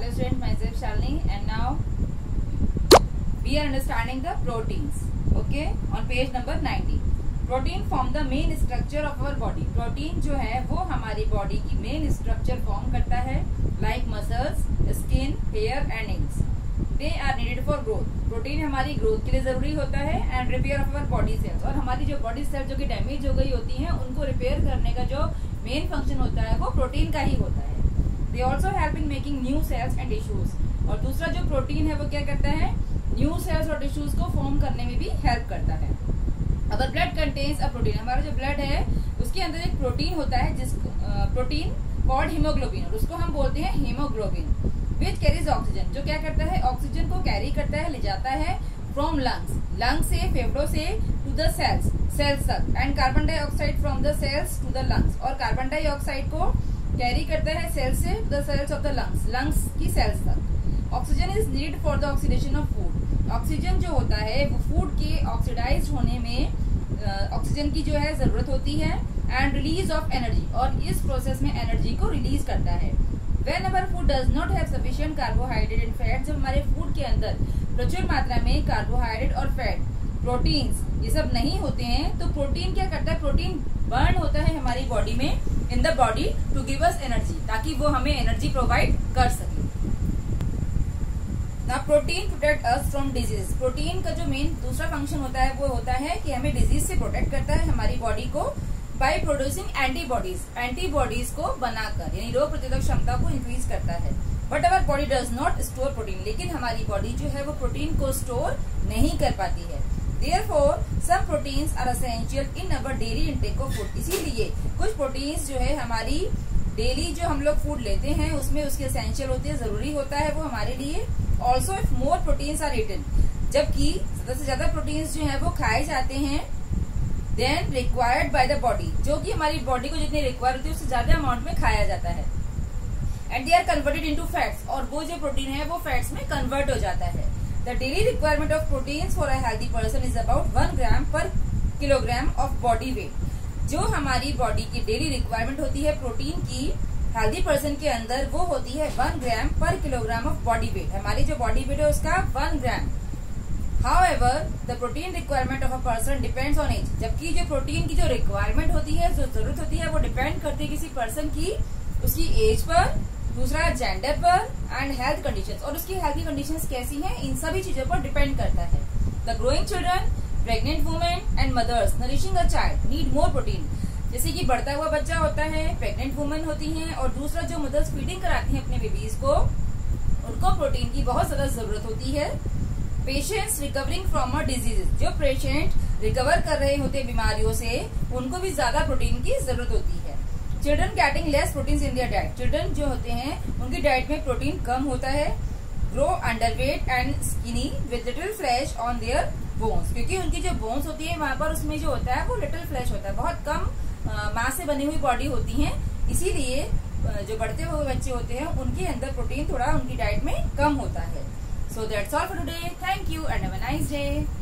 Hello students, myself Shalini, and now we are understanding the proteins. Okay, on page number 90. Protein form the main structure of our body. Protein जो है वो हमारी body की main structure form करता है, like muscles, skin, hair and nails. They are needed for growth. Protein हमारी growth के लिए जरूरी होता है and repair of our body cells. और हमारी जो body cells जो कि damage हो गई होती हैं उनको repair करने का जो main function होता है वो protein का ही होता है. They also help in making new cells and tissues. और दूसरा जो प्रोटीन है वो क्या करता है, न्यू सेल्स और टिश्यूज को फॉर्म करने में भी हेल्प करता है. अगर ब्लड कंटेन्स अ प्रोटीन, हमारा जो ब्लड है उसके अंदर एक प्रोटीन होता है जिस प्रोटीन कॉल्ड हीमोग्लोबिन, और उसको हम बोलते हैं हीमोग्लोबिन, विच कैरीज ऑक्सीजन, जो क्या करता है ऑक्सीजन को कैरी करता है, ले जाता है फ्रॉम लंग्स से फेफड़ों से टू द सेल्स तक, and carbon dioxide from the cells to the lungs, और कार्बन डाइऑक्साइड को कैरी करता है सेल्स से the cells of the lungs की सेल्स तक. Oxygen is needed for the oxidation of food. Oxygen जो होता है वो फूड के ऑक्सीडाइज होने में ऑक्सीजन की जो है जरूरत होती है, एंड रिलीज ऑफ एनर्जी, और इस प्रोसेस में एनर्जी को रिलीज करता है. When our food does not have sufficient carbohydrate and fat, जब हमारे फूड के अंदर प्रचुर मात्रा में कार्बोहाइड्रेट और फैट, प्रोटीन्स ये सब नहीं होते हैं, तो प्रोटीन क्या करता है, प्रोटीन बर्न होता है हमारी बॉडी में in the body to give us energy, ताकि वो हमें एनर्जी प्रोवाइड कर सके. ना protein protect us from disease. Protein का जो मेन दूसरा फंक्शन होता है वो होता है कि हमें डिजीज से प्रोटेक्ट करता है हमारी बॉडी को बाय प्रोड्यूसिंग एंटीबॉडीज, एंटीबॉडीज को बनाकर, यानी रोग प्रतिरोधक क्षमता को इंक्रीज करता है. But our body does not store protein, लेकिन हमारी बॉडी जो है वो प्रोटीन को स्टोर नहीं कर पाती है. Therefore, some proteins are essential in our daily intake of food. इसीलिए कुछ प्रोटीन्स जो है हमारी डेली जो हम लोग फूड लेते हैं उसमें उसके एसेंशियल होते हैं, जरूरी होता है वो हमारे लिए. Also if more proteins are eaten, जबकि ज्यादा से ज्यादा प्रोटीन्स जो है वो खाए जाते हैं than required by the body, जो कि हमारी बॉडी को जितनी रिक्वायर होती है उससे ज्यादा अमाउंट में खाया जाता है. And they are converted into fats, और वो जो प्रोटीन है वो फैट्स में कन्वर्ट हो जाता है. The daily requirement of proteins for a healthy person is about 1 gram per kilogram of body weight. जो हमारी बॉडी की डेली रिक्वायरमेंट होती है प्रोटीन की हेल्दी पर्सन के अंदर, वो होती है 1 ग्राम पर किलोग्राम ऑफ बॉडी वेट. हमारी जो बॉडी वेट है उसका 1 ग्राम. However, the protein requirement of a person depends on age. जबकि जो प्रोटीन की जो रिक्वायरमेंट होती है, जो जरूरत होती है, वो डिपेंड करती है किसी पर्सन की उसकी एज पर, दूसरा जेंडर पर, एंड हेल्थ कंडीशंस, और उसकी हेल्थ कंडीशंस कैसी हैं इन सभी चीजों पर डिपेंड करता है. The growing children, pregnant women and mothers nourishing a child need more protein. जैसे कि बढ़ता हुआ बच्चा होता है, प्रेग्नेंट वुमेन होती हैं, और दूसरा जो मदर्स फीडिंग कराती हैं अपने बेबीज को, उनको प्रोटीन की बहुत ज्यादा जरूरत होती है. Patients recovering from a diseases, जो पेशेंट रिकवर कर रहे होते हैं बीमारियों से, उनको भी ज्यादा प्रोटीन की जरूरत होती है. Children getting less protein in their diet, children जो होते हैं उनकी डाइट में प्रोटीन कम होता है. Grow underweight and skinny with little flesh on their bones, क्योंकि उनकी जो बोन्स होती है वहां पर उसमें जो होता है वो लिटिल फ्लैश होता है, बहुत कम मांस से बनी हुई बॉडी होती है. इसीलिए जो बढ़ते हुए बच्चे होते हैं उनके अंदर प्रोटीन थोड़ा उनकी डाइट में कम होता है. So that's all for today. Thank you and have a nice day.